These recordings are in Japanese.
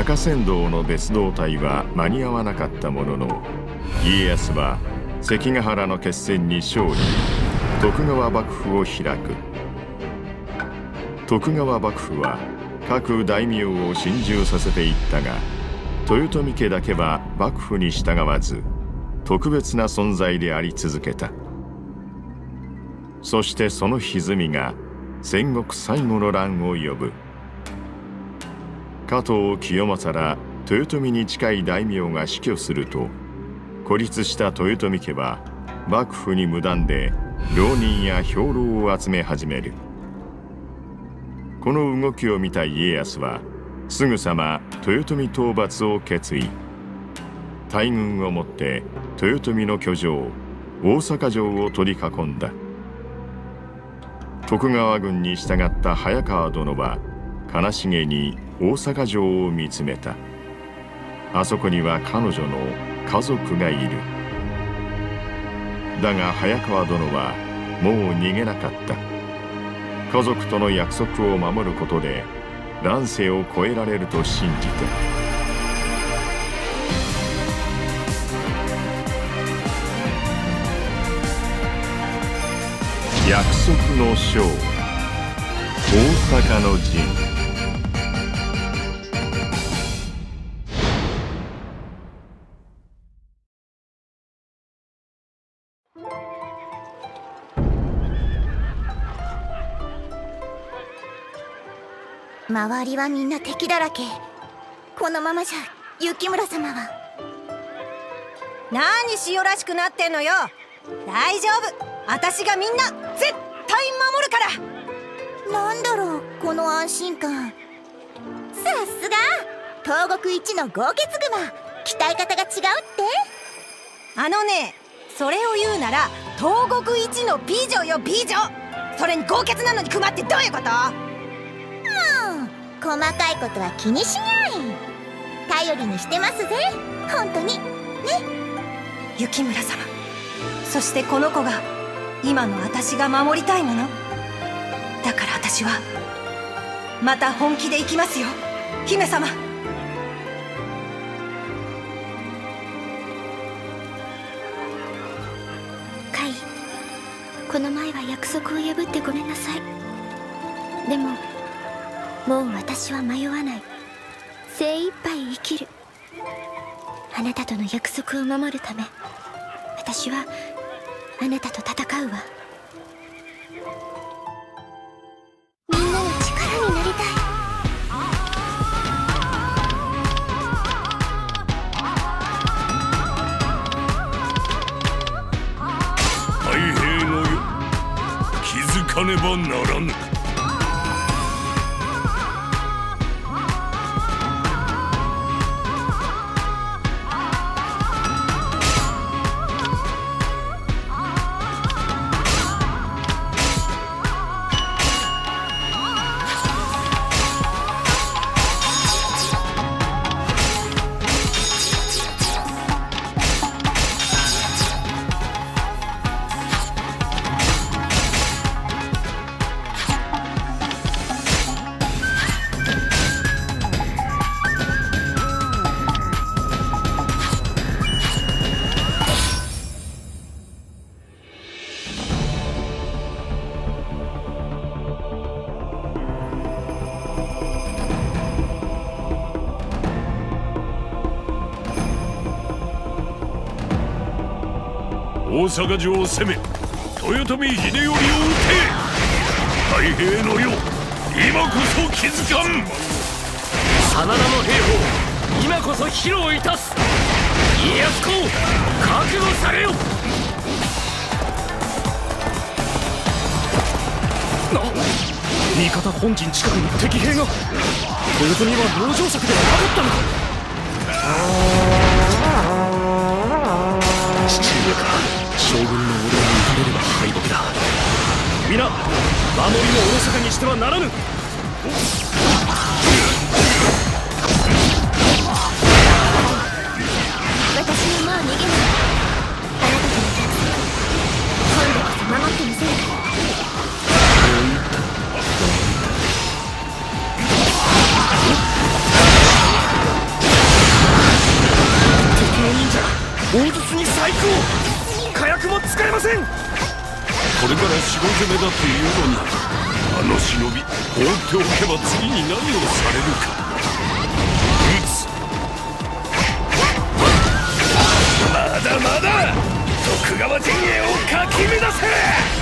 赤仙道の別動隊は間に合わなかったものの、家康は関ヶ原の決戦に勝利、徳川幕府を開く。徳川幕府は各大名を心中させていったが、豊臣家だけは幕府に従わず特別な存在であり続けた。そしてその歪みが戦国最後の乱を呼ぶ。加藤清正ら豊臣に近い大名が死去すると、孤立した豊臣家は幕府に無断で浪人や兵糧を集め始める。この動きを見た家康はすぐさま豊臣討伐を決意。大軍をもって豊臣の居城大坂城を取り囲んだ。徳川軍に従った早川殿は悲しげに大坂城を見つめた。あそこには彼女の家族がいる。だが早川殿はもう逃げなかった。家族との約束を守ることで乱世を越えられると信じて。約束の章、大坂の陣。 周りはみんな敵だらけ。このままじゃ雪村様は。 何しおらしくなってんのよ。大丈夫、私がみんな絶対守るから。 なんだろうこの安心感。さすが東国一の豪傑熊、鍛え方が違うって。 それを言うなら東国一の美女よ美女。それに豪傑なのに熊ってどういうこと？ 細かいことは気にしない。頼りにしてますぜ本当にね。 雪村様、そしてこの子が今の私が守りたいものだから、私はまた本気で行きますよ姫様。 カイ、この前は約束を破ってごめんなさい。でももう私は迷わない。精一杯生きる。あなたとの約束を守るため、私はあなたと戦うわ。みんなの力になりたい。 太平の世、気づかねばならぬ。大阪城を攻め、豊臣秀頼を討て。太平の世、今こそ気づかん。 真田の兵法、今こそ披露いたす。家康公、覚悟されよ。味方本陣近くに敵兵が。豊臣は籠城策ではなかったのか。父上か将軍の俺を撃たれれば敗北だ。皆守りもおろそかにしてはならぬ。 私はもう逃げない。あなたとの約束、今度こそ守ってみせるから。 細工を火薬も使えません。 これから城攻めだというのに、あの忍び放っておけば次に何をされるか。撃つ。まだまだ徳川陣営をかき乱せ。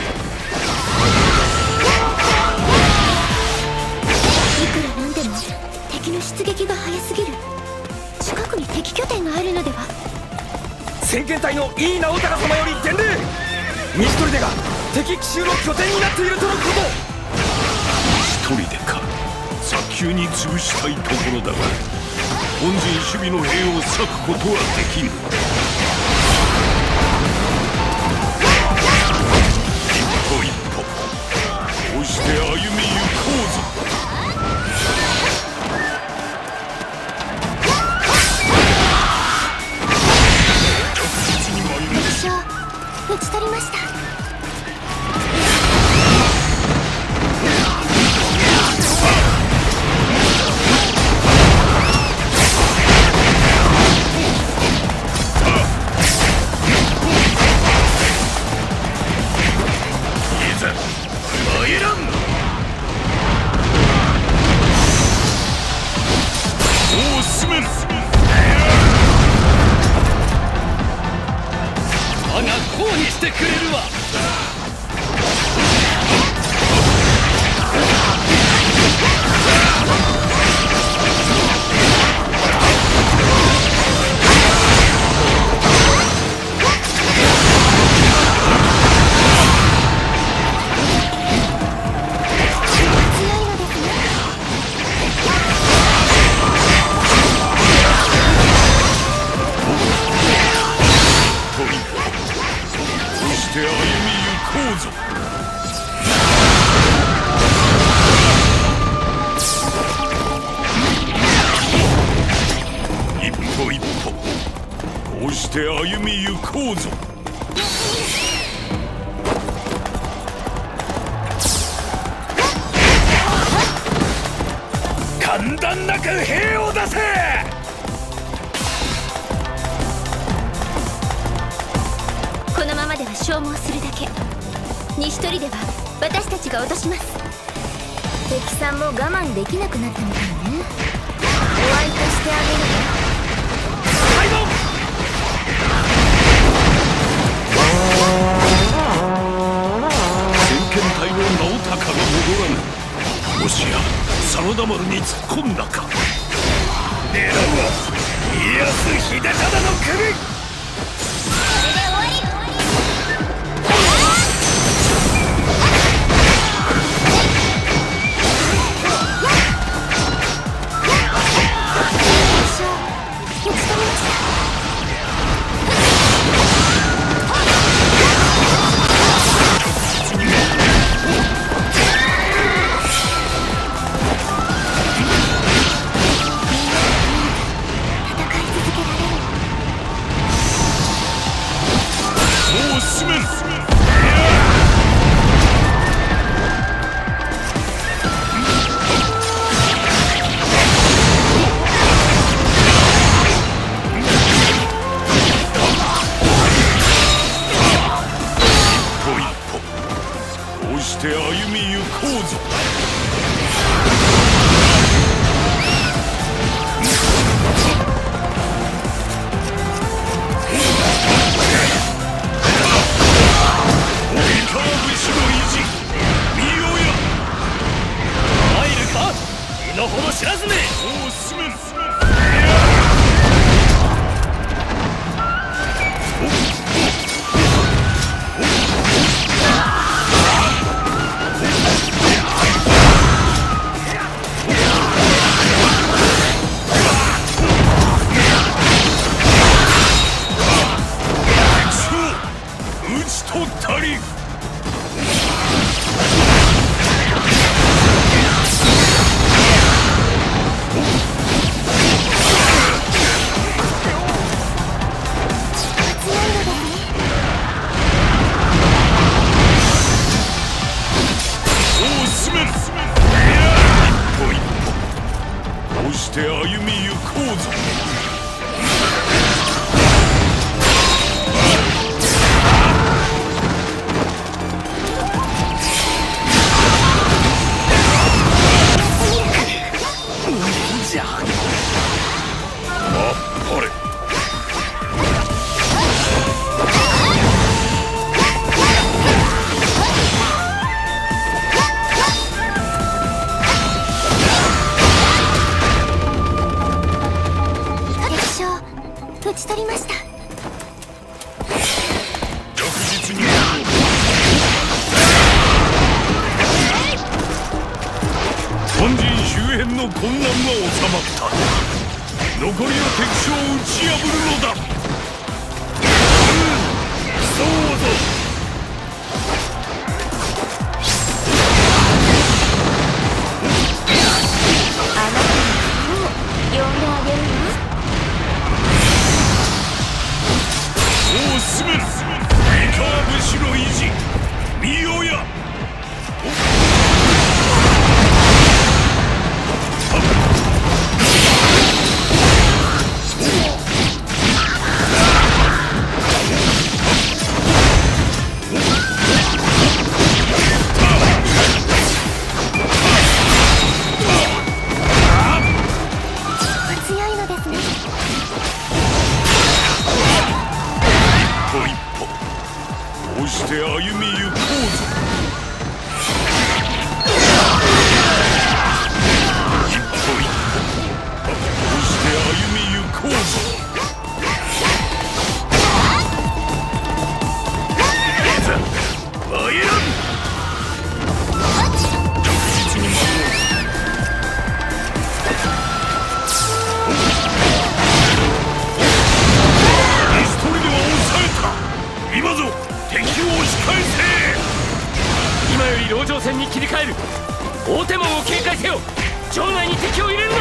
いくらなんでも敵の出撃が早すぎる。近くに敵拠点があるのでは。 先遣隊の井伊直隆様より伝令。西砦が敵奇襲の拠点になっているとのこと。 一人でか。早急に潰したいところだが、本陣守備の兵を割くことはできぬ。一歩一歩こうして歩み行こうぞ。 打ち取りました。 いざ参らん。もう進めん。 我がこうにしてくれるわ。 歩み行こうぞ。一歩一歩こうして歩み行こうぞ。簡単なく兵を出せ。 このままでは消耗するだけ。西砦では私たちが落とします。敵さんも我慢できなくなったみたいね。お相手してあげるわ。 先遣隊の直隆が戻らぬ。もしや真田丸に突っ込んだか。狙うは家康秀忠の首。 の混乱は収まった。残りの敵将を打ち破るのだ。そうぞ。 呼んであげるわ。 おうスメル、三河武士の意地見よや。歩みゆこうぞ。一歩一歩こうして歩みゆこうぞ。いざ参らん。確実に守ろう。一人では抑えた。今ぞ敵を押し返せ。 今より籠城戦に切り替える。大手門を警戒せよ。城内に敵を入れるな。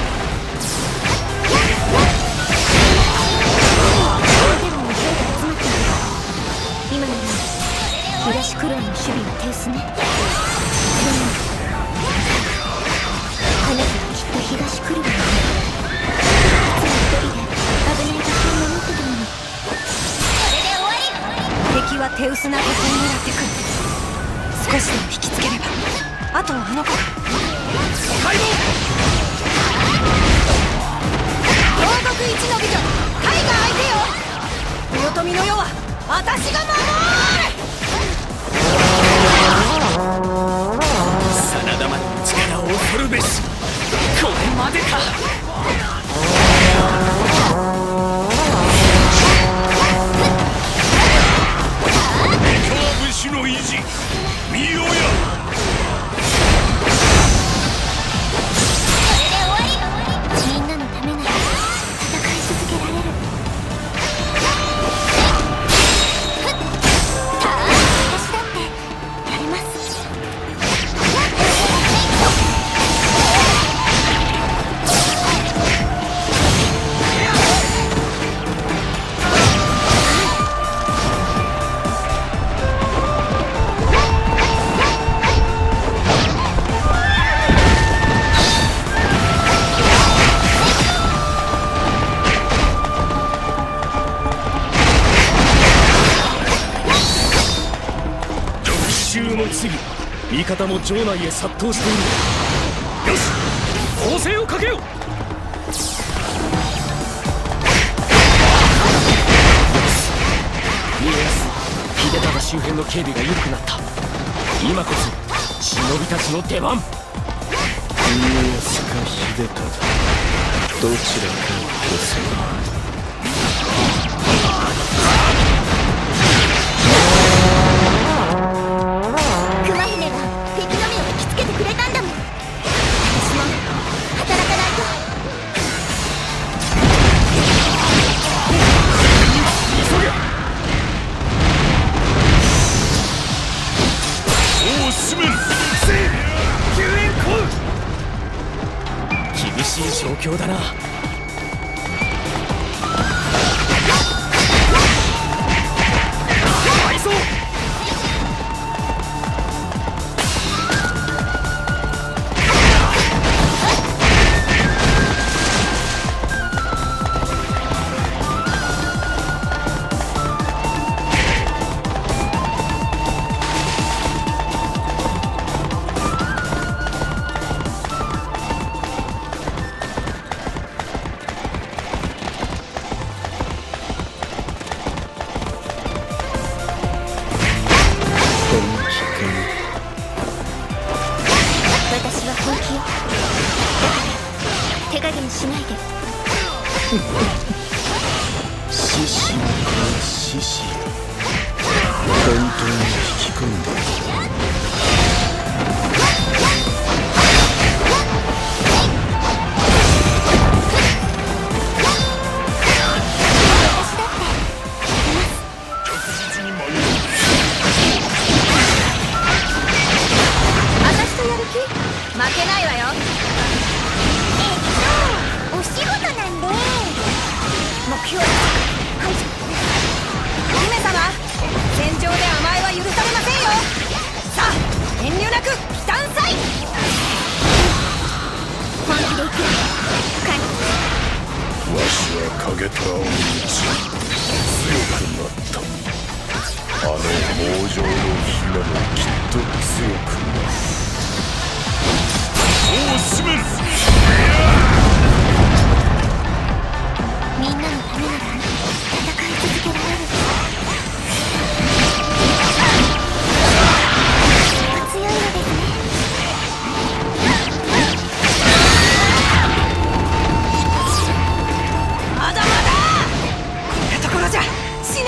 大手門に兵が集まっている。今なら東九郎の守備は手薄ね。でも彼女はきっと東九郎のいつも一人で危ない場所を守ってたのに。 敵は手薄なここを狙ってくる。少しでも引きつければあとはあの子だ。 開門。 東国一の美女タイが相手よ。豊臣の世は私が守る。 真田丸の力を恐るべし。これまでか。 武士の意地見よや。 みんなのためなら戦い続けられる。私だってやれます。 味方も城内へ殺到している。よし、攻勢をかけよう。家康、秀忠周辺の警備が緩くなった。今こそ忍びたちの出番。 家康か秀忠、どちらかを越せ。 厳しい状況だな。敗走。 私は本気よ。手加減しないで。 獅子の獅子、本当に引き込んでいる。 戦場で甘えは許されませんよ。さあ遠慮なく来たんさい。 本気で行くカイ。 わしは影虎を打ち強くなった。あの猛情の姫もきっと強くなる。そう進める。 みんなのためなら戦い続けられる。強いのですね。 まだまだこんなところじゃ死ねない。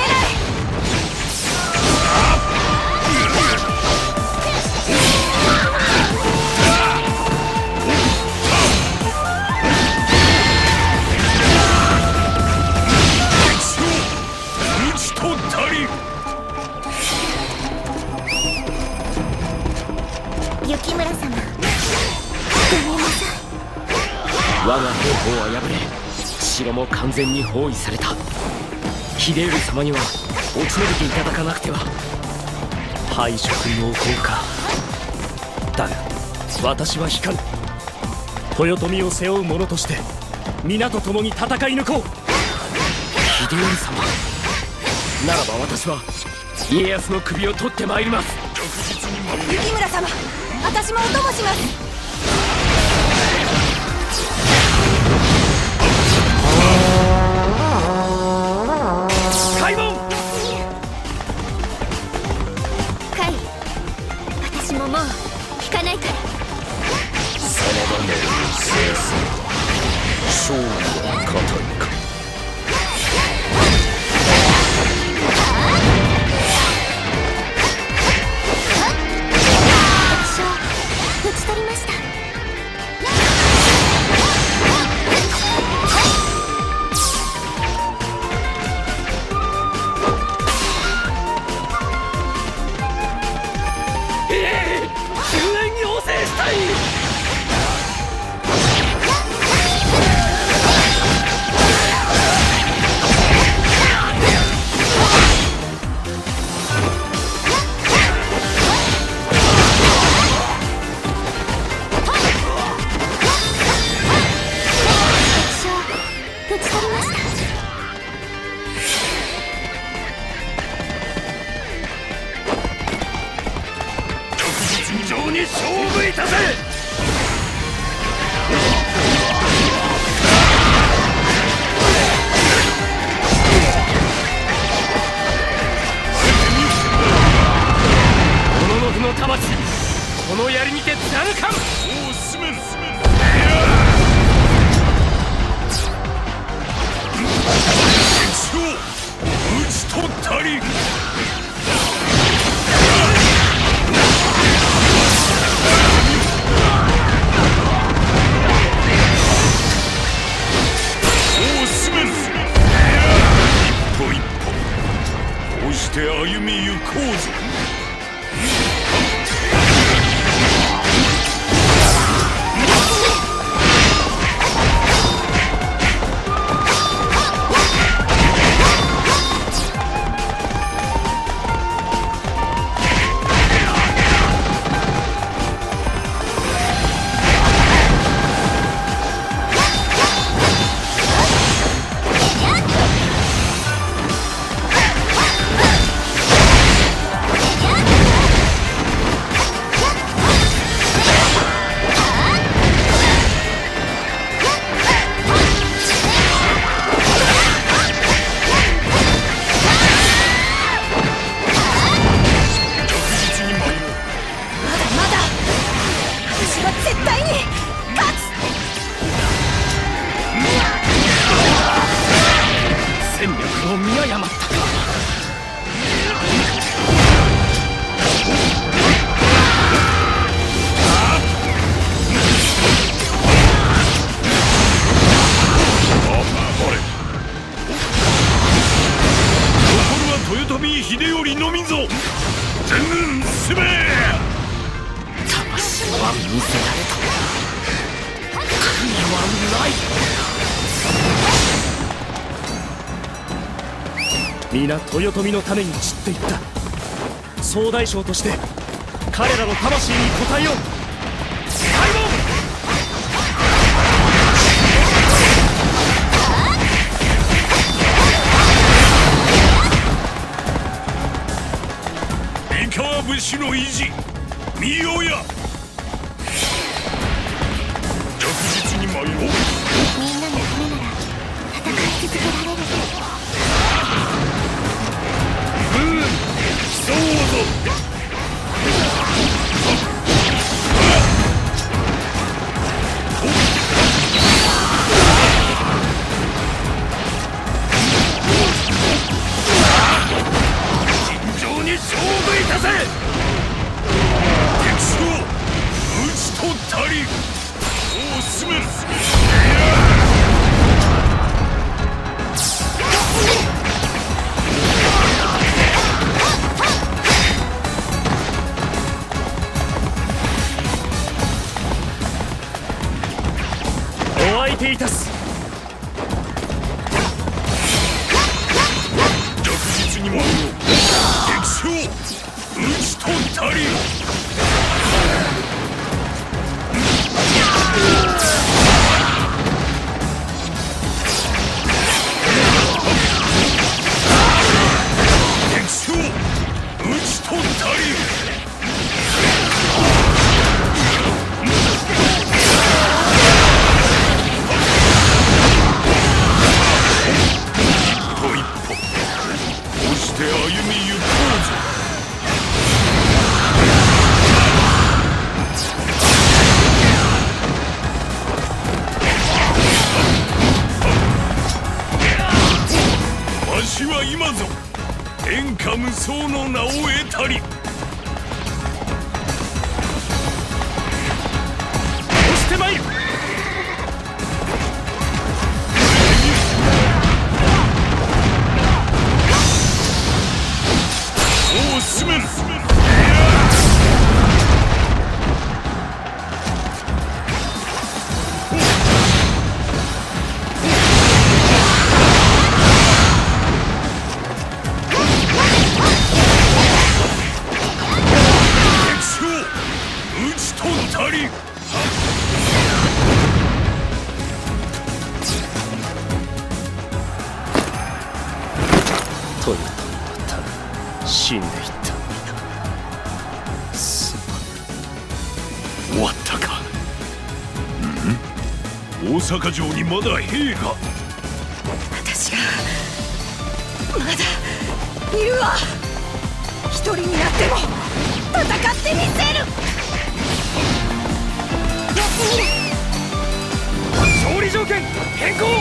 雪村様、ごめんなさい。 我が兵法は破れ、城も完全に包囲された。秀頼様には落ち延びていただかなくては。敗色濃厚か。だが私は引かぬ。豊臣を背負う者として皆と共に戦い抜こう。秀頼様ならば私は家康の首を取ってまいります。 雪村様、私もお供します。 開門。 カイ、私ももう引かないから。 真田の生産勝負は固いか。 打ち取りました。 救援要請したい。勝負いたせ。おののふの魂、この槍にて貫かん。おう進める。討ち取ったり。歩み行こうぞ。秀頼のみぞ。全軍進め。魂は見せられた。悔いはない。 皆豊臣のために散っていった。総大将として彼らの魂に応えよう。開門。 三河武士の意地見ようや。着実に参ろう。 みんなのためなら戦い続けられる。 競おうぞ。尋常に勝負いたせ。敵将討ち取ったり。おう進める。 お相手いたす。 着実に参ろう。敵将討ち取ったり。敵将討ち取ったり。歩みゆこうぞ。わしは今ぞ天下無双の名を得たり。 押してまいる。 おう進める。敵将討ち取ったり。 豊臣は多分死んでいった。す終わったか。大阪城にまだ兵が。 私がまだいるわ。一人になっても戦ってみせる。 やってみる。 勝利条件変更。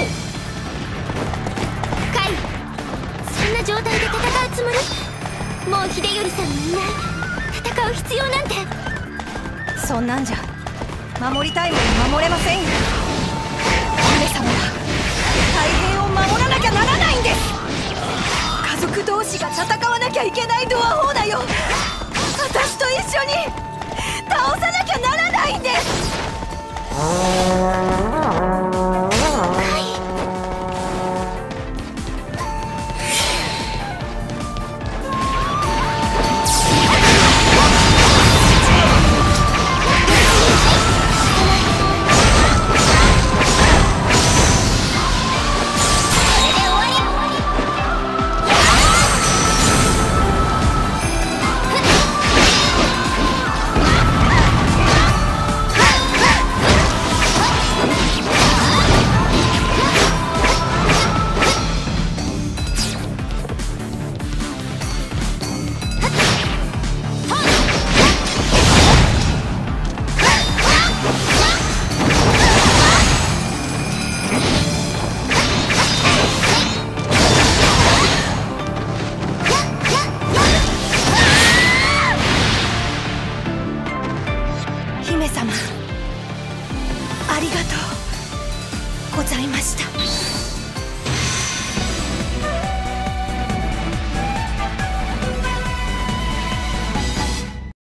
カイ、そんな状態で戦うつもり？もう秀頼さんもいない。戦う必要なんて。 そんなんじゃ守りたいもの守れませんよ。姫様は太平を守らなきゃならないんです。家族同士が戦わなきゃいけないドアホーだよ。私と一緒に倒さなきゃならないんです。